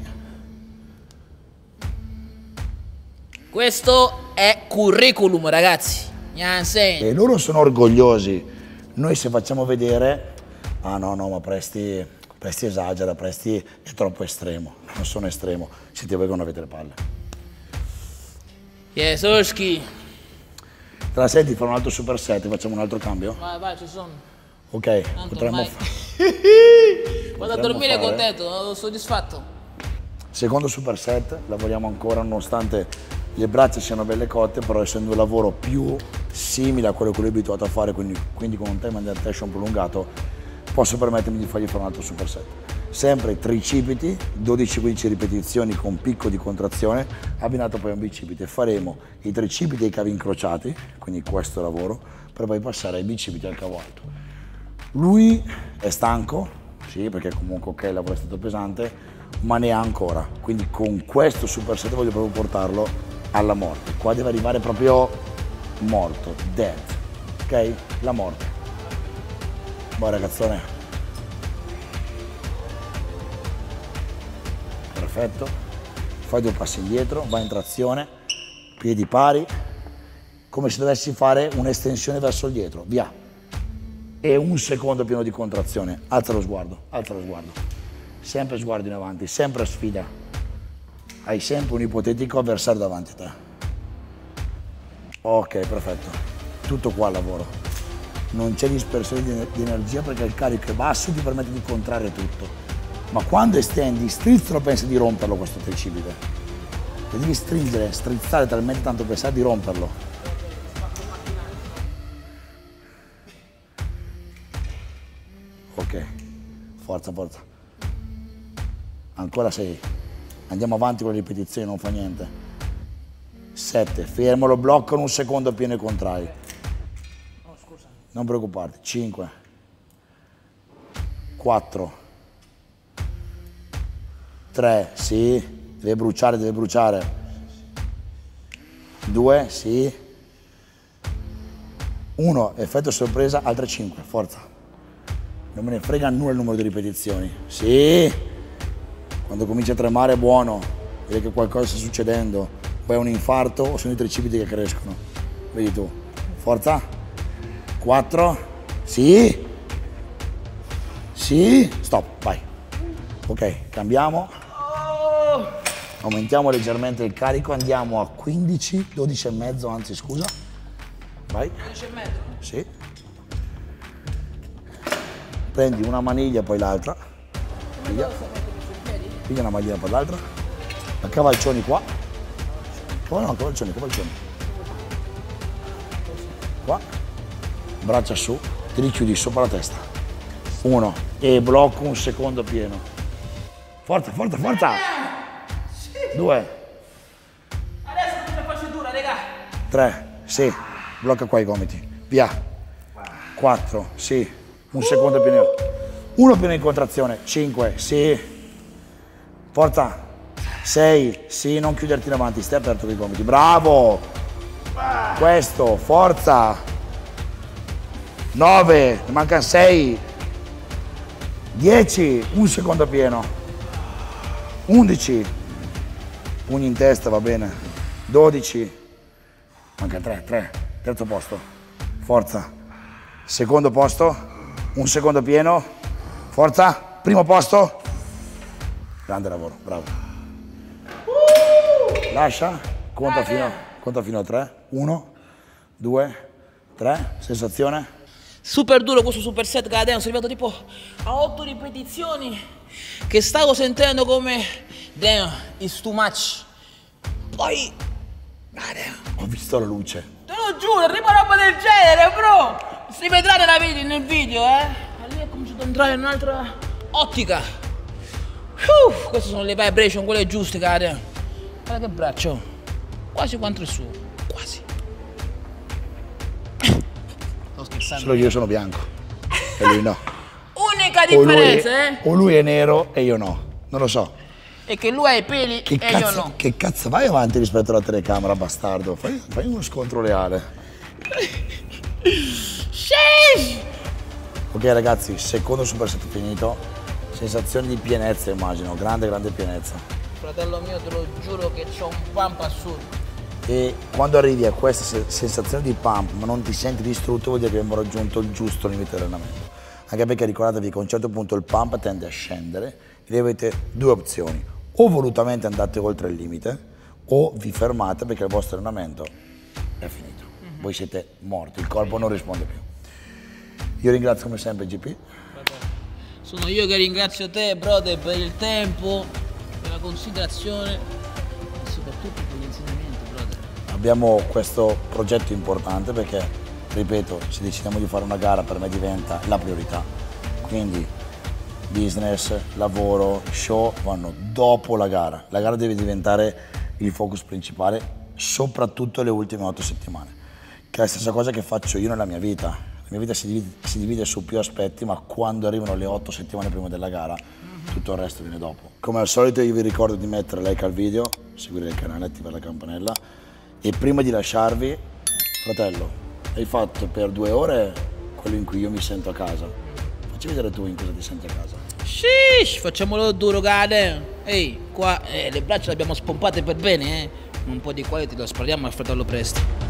Questo è curriculum, ragazzi. Jansen. E loro sono orgogliosi. Noi se facciamo vedere, ah no, no, ma Presti, Presti esagera, Presti è troppo estremo. Non sono estremo, siete voi che non avete le palle. Jesuschi. Te la senti, fare un altro super set, facciamo un altro cambio? Vai, vai, ci sono. Ok, Tanto potremmo ormai- fare. Vado a dormire contento, sono soddisfatto. Secondo super set, lavoriamo ancora nonostante le braccia siano belle cotte, però essendo un lavoro più simile a quello che lui è abituato a fare, quindi, quindi con un time and attention prolungato, posso permettermi di fargli fare un altro super set. Sempre tricipiti, dodici quindici ripetizioni con picco di contrazione, abbinato poi a un bicipite. Faremo i tricipiti e i cavi incrociati, quindi questo lavoro, per poi passare ai bicipiti al cavo alto. Lui è stanco, sì, perché comunque ok, il lavoro è stato pesante, ma ne ha ancora. Quindi con questo super set voglio proprio portarlo alla morte. Qua deve arrivare proprio morto, dead, ok? La morte. Boh ragazzone. Perfetto. Fai due passi indietro, vai in trazione, piedi pari, come se dovessi fare un'estensione verso il dietro, via. E un secondo pieno di contrazione, alza lo sguardo, alza lo sguardo, sempre sguardo in avanti, sempre sfida, hai sempre un ipotetico avversario davanti a te. Ok, perfetto, tutto qua il lavoro, non c'è dispersione di, di energia perché il carico è basso e ti permette di contrarre tutto, ma quando estendi, strizzalo, pensi di romperlo questo tricipite, e devi stringere, strizzare talmente tanto che sai di romperlo. Ok, forza, forza. Ancora sei. Andiamo avanti con le ripetizioni, non fa niente. sette, fermo, lo blocco in un secondo pieno e contrai. Oh, scusa. Non preoccuparti. cinque, quattro, tre, sì, deve bruciare, deve bruciare. due, sì. uno, effetto sorpresa, altre cinque, forza. Non me ne frega nulla il numero di ripetizioni. Sì, quando comincia a tremare è buono, vedi che qualcosa sta succedendo. Poi è un infarto o sono i tricipiti che crescono. Vedi tu. Forza. quattro. Sì. Sì. Stop, vai. Ok, cambiamo. Aumentiamo leggermente il carico, andiamo a quindici, dodici e mezzo, anzi scusa. Vai. dodici e mezzo? Sì. Prendi una maniglia e poi l'altra. Piglia. Piglia una maniglia per l'altra. A cavalcioni qua. No, no, cavalcioni, cavalcioni. Qua. braccia su, ti richiudi sopra la testa. Uno, e blocco un secondo pieno. Forza, forza, forza! Due. Adesso come faccio dura, raga. Tre, sì, blocca qua i gomiti. Via. Quattro, sì, un secondo pieno. Uno pieno in contrazione. Cinque, sì. Forza. Sei, sì, non chiuderti davanti, stai aperto con i gomiti. Bravo! Questo, forza! Nove, ne mancano sei. Dieci, un secondo pieno. Undici, pugni in testa, va bene. Dodici, manca tre, tre, terzo posto. Forza. Secondo posto, un secondo pieno. Forza, primo posto. Grande lavoro, bravo. Lascia, conta fino, conta fino a tre. Uno, due, tre. Sensazione? Super duro questo superset, Gaden. Sono arrivato tipo a otto ripetizioni che stavo sentendo come damn, it's too much. Poi Gaden, Ho visto la luce. te lo giuro, arriva roba del genere, bro. Si vedrà nella video, nel video, eh. E lì è cominciato ad entrare in un'altra ottica. Uh, queste sono le vibration, quelle giuste, Gaden. Guarda che braccio, quasi quanto il suo, quasi. Sto scherzando. Solo che io sono bianco e lui no. Unica O lui, differenza, eh? o lui è nero e io no. Non lo so. È che lui ha i peli Che e io cazzo, no. che cazzo vai avanti rispetto alla telecamera, bastardo? Fai, fai uno scontro reale. Sheesh! Ok ragazzi, secondo superset finito. Sensazione di pienezza immagino, grande grande pienezza. Fratello mio, te lo giuro che c'ho un pump assurdo. E quando arrivi a questa se- sensazione di pump ma non ti senti distrutto vuol dire che abbiamo raggiunto il giusto limite di allenamento. Anche perché ricordatevi che a un certo punto il pump tende a scendere e avete due opzioni. O volutamente andate oltre il limite o vi fermate perché il vostro allenamento è finito. Mm-hmm. Voi siete morti, il corpo non risponde più. Io ringrazio come sempre G P. Sono io che ringrazio te, brother, per il tempo, per la considerazione e soprattutto per gli insegnamenti, brother. Abbiamo questo progetto importante perché, ripeto, se decidiamo di fare una gara per me diventa la priorità. Quindi business, lavoro, show vanno dopo la gara. La gara deve diventare il focus principale, soprattutto le ultime otto settimane, che è la stessa cosa che faccio io nella mia vita. La mia vita si divide, si divide su più aspetti, ma quando arrivano le otto settimane prima della gara, tutto il resto viene dopo. Come al solito io vi ricordo di mettere like al video, seguire il canale, attivare la campanella e prima di lasciarvi, fratello, hai fatto per due ore quello in cui io mi sento a casa. Facci vedere tu in cosa ti senti a casa. Sheesh, facciamolo duro, Gaden. Ehi, qua eh, le braccia le abbiamo spompate per bene, eh. Un po' di qualità lo spariamo al fratello presto.